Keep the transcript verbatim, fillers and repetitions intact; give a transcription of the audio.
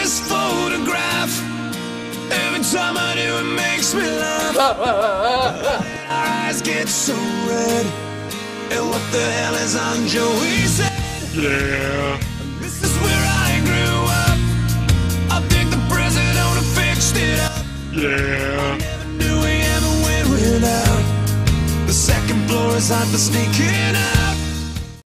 this photograph. Every time I do, it makes me laugh. Our eyes get so red. And what the hell is on Joey's head? Yeah. This is where I grew up. I think the president owner fixed it up. Yeah. Never knew we ever went without. The second floor is hot for sneaking out.